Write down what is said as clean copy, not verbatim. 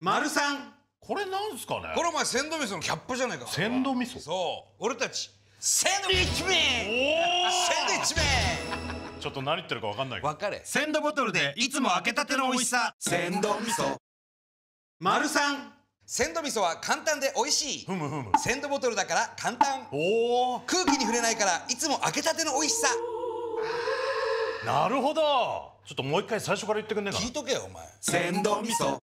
丸さん。 これなんすかね。 これお前鮮度味噌のキャップじゃないか。 鮮度味噌。 そう俺たち鮮度イッチメン。鮮度イッチメちょっと何言ってるか分かんないン。分かれ。 鮮度ボトルでいつも開けたての美味しさ。鮮度味噌。丸さん。 鮮度味噌は簡単で美味しい。 ふむふむ。 鮮度ボトルだから簡単。 おお。 空気に触れないからいつも開けたての美味しさ。 なるほど。ちょっともう一回最初から言ってくんねえかな。 聞いとけよお前。 鮮度味噌。